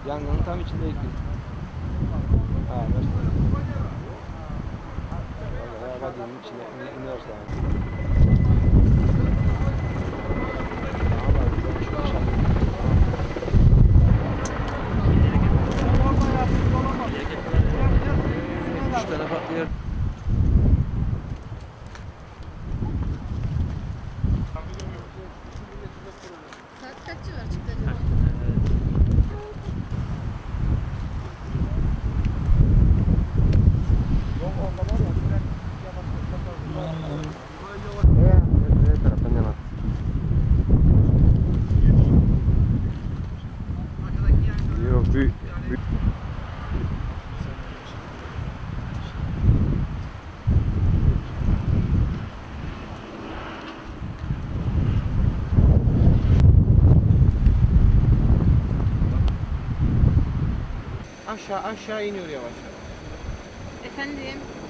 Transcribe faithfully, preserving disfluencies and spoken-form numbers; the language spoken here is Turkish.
Yangının tam içindeyiz biz. Ha, başladı. Vallahi vadinin içine in iniyoruz yani. Üç tane farklı yer. Saat kaç civar çıktı acaba? Ne taraftan yana? Yok, büyük. büyük. Aşağı aşağı iniyor yavaş. Efendim?